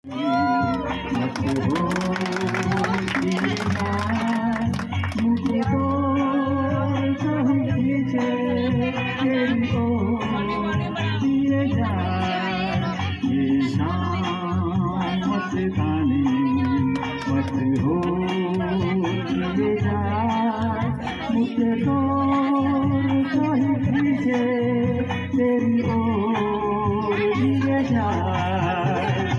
मत हो मुझे तो कहीं खींचे तेरी ओर दिए जाए ये शाम मस्तानी मत हो दिए जाए मुझे तो कहीं खींचे तेरी ओर दिए जाए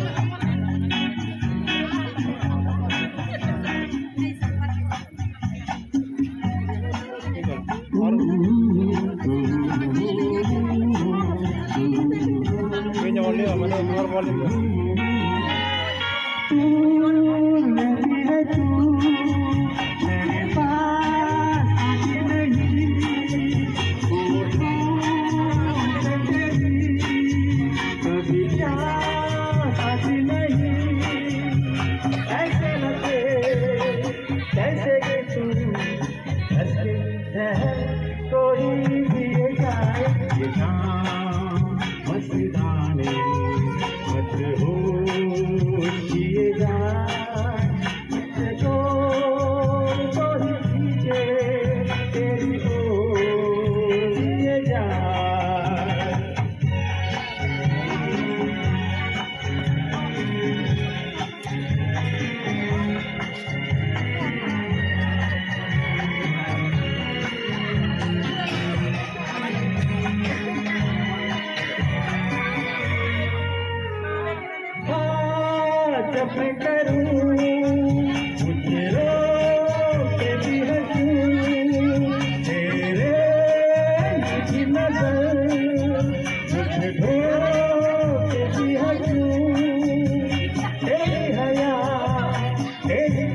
जब मैं करूं मुझे रोके भी हंसूं तेरे की नजर मुझे ढोके भी हंसूं तेरी हया तेरी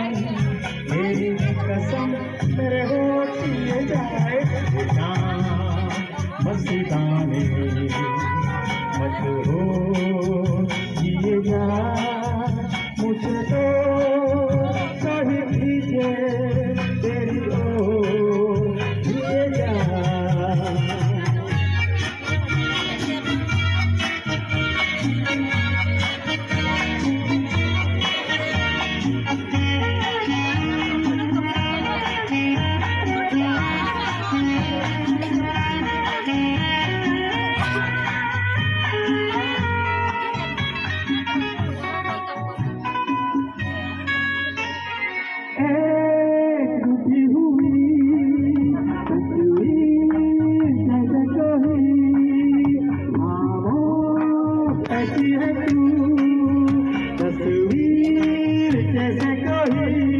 कसम मेरे होती है जाए मस्ताने मत हो किए जा मुझे तो कहीं खींचे तेरी ओर किए जा तस्वीर जैसे कोई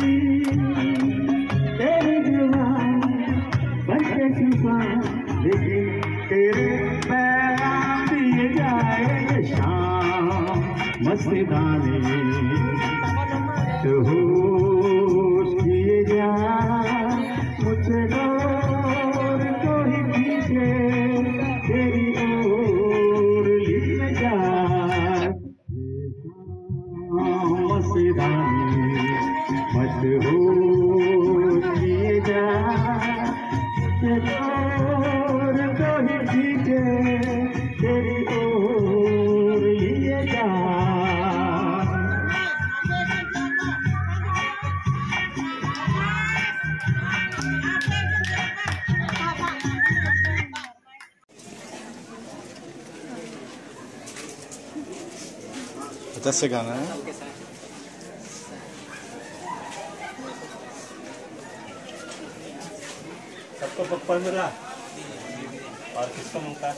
तेरी जुबान बन के छुपा लेकिन तेरे पैगाम दिए जाए शाम मस्ताने तो होश किए जा मुझे और कोई पीछे तेरी ओर ले जा मस्तानी मत हो किए जा और कोई पीछे तेरी ओर लिए जा से गाना है सबको पप्पा मिला और किसको मिलता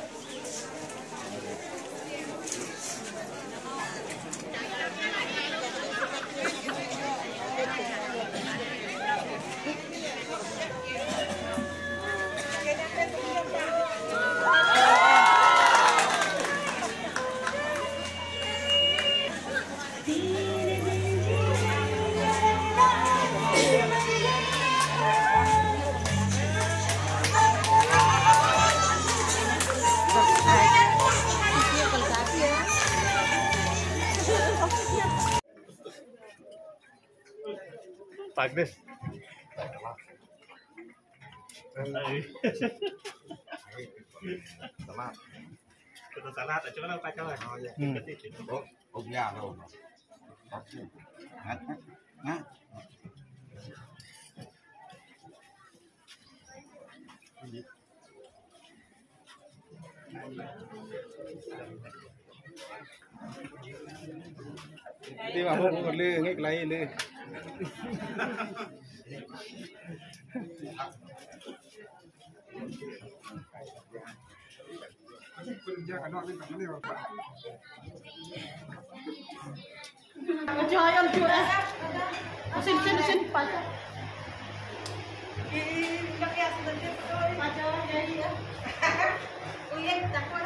Bagus. Kita salah, tak cuma nak pakai lah. Oh ya. Oh ya đâu. Ngắt. Đi mà hôn một lư nghịch lấy lư. Ajay, Ajay. Sini pacar. Pacar jadi ya. Oh iya, tak apa.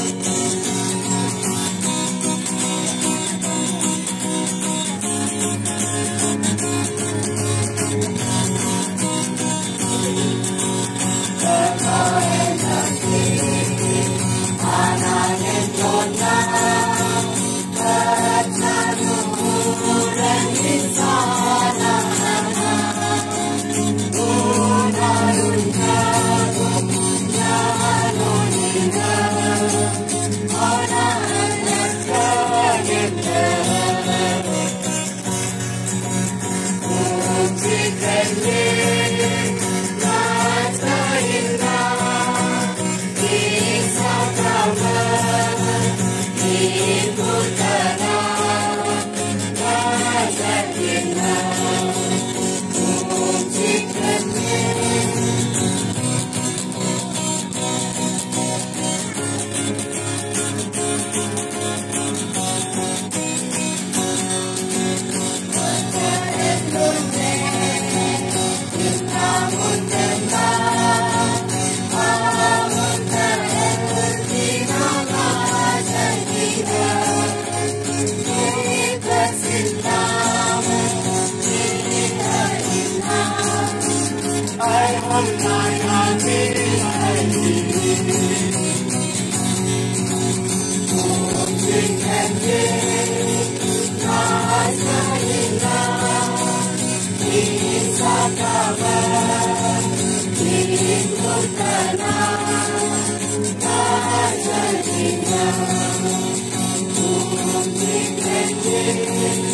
Thank you.